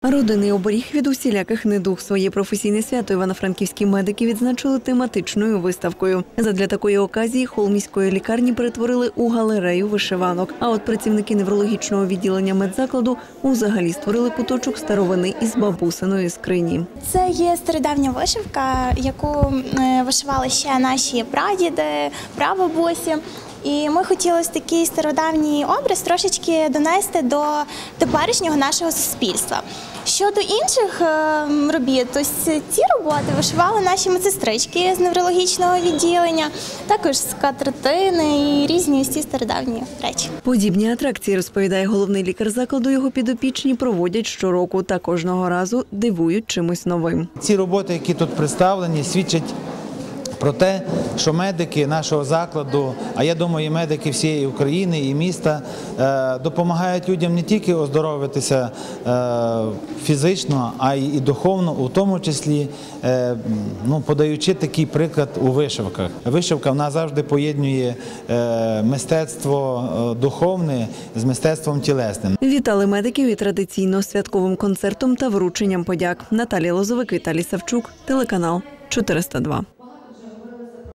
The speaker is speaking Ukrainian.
Родинний оберіг від усіляких недуг. Своє професійне свято івано-франківські медики відзначили тематичною виставкою. Задля такої оказії хол міської лікарні перетворили у галерею вишиванок. А от працівники неврологічного відділення медзакладу взагалі створили куточок старовини із бабусиної скрині. Це є стародавня вишивка, яку вишивали ще наші прадіди, прабабусі. І ми хотіли такий стародавній образ трошечки донести до теперішнього нашого суспільства. Щодо інших робіт, то ці роботи вишивали наші медсестрички з неврологічного відділення, також скатертини і різні ці стародавні речі. Подібні атракції, розповідає головний лікар закладу, його підопічні проводять щороку та кожного разу дивують чимось новим. Ці роботи, які тут представлені, свідчать про те, що медики нашого закладу, а я думаю, і медики всієї України і міста, допомагають людям не тільки оздоровитися фізично, а й духовно, у тому числі подаючи такий приклад у вишивках. Вишивка в нас завжди поєднує мистецтво духовне з мистецтвом тілесним. Вітали медиків і традиційно святковим концертом та врученням подяк. Наталія Лозовик, Віталій Савчук, телеканал 402.